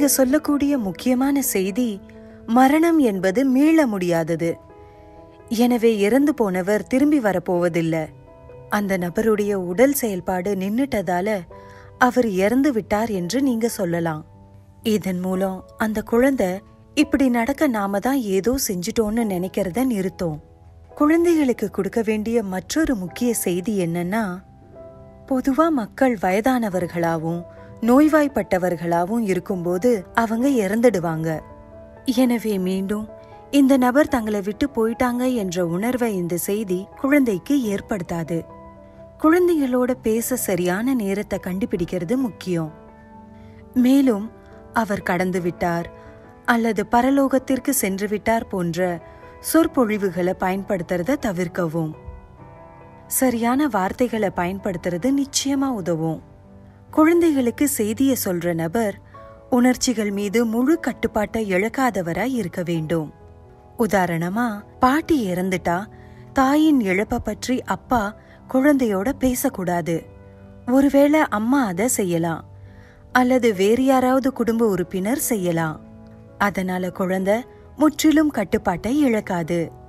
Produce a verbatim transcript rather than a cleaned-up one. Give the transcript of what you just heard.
நீங்க சொல்லக்கூடிய முக்கியமான செய்தி, மரணம் என்பது மீள முடியாதது. எனவே இறந்து போனவர் திரும்பி வரப்போவதில்லை. அந்த நபருடைய உடல் செயல்பாடு நின்னுட்டதால அவர் இறந்து விட்டார் என்று நீங்க சொல்லலாம். இதன் மூலம் அந்த குழந்தை இப்படி நடக்க நாம தான் ஏதோ செஞ்சிட்டோன்னு நினைக்கிறத நிறுத்தோம். குழந்தைகளுக்கு கொடுக்க வேண்டிய மற்றொரு முக்கிய செய்தி என்னன்னா, பொதுவா மக்கள் வயதானவர்களாவும் நோய்வாய்ப்பட்டவர்களாவும் இருக்கும்போது அவங்க இறந்துடுவாங்க. எனவே மீண்டும் இந்த நபர் தங்களை விட்டு போயிட்டாங்க என்ற உணர்வை இந்த செய்தி குழந்தைக்கு ஏற்படுத்தாது. குழந்தைகளோட பேச சரியான நேரத்தை கண்டுபிடிக்கிறது முக்கியம். மேலும் அவர் கடந்து விட்டார் அல்லது பரலோகத்திற்கு சென்று விட்டார் போன்ற சொற்பொழிவுகளை பயன்படுத்துறத தவிர்க்கவும். சரியான வார்த்தைகளை பயன்படுத்துறது நிச்சயமா உதவும். குழந்தைகளுக்கு செய்திய சொல்ற நபர் உணர்ச்சிகள் மீது முழு கட்டுப்பாட்டை இழக்காதவராய் இருக்க வேண்டும். உதாரணமா, பாட்டி இறந்துட்டா தாயின் இழப்ப பற்றி அப்பா குழந்தையோட பேசக்கூடாது. ஒருவேளை அம்மா அதை செய்யலாம் அல்லது வேறு யாராவது குடும்ப உறுப்பினர் செய்யலாம். அதனால குழந்தை முற்றிலும் கட்டுப்பாட்டை இழக்காது.